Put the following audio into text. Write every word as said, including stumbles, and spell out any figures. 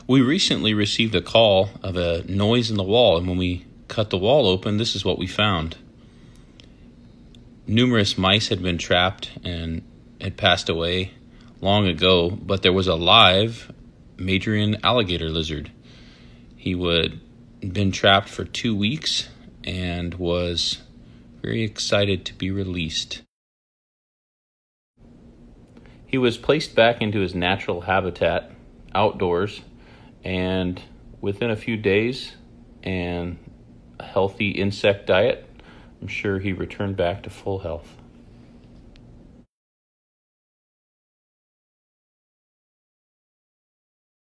We recently received a call of a noise in the wall, and when we cut the wall open, this is what we found. Numerous mice had been trapped and had passed away long ago, but there was a live Madrian alligator lizard. He had been trapped for two weeks and was very excited to be released. He was placed back into his natural habitat outdoors, and within a few days and a healthy insect diet, I'm sure he returned back to full health.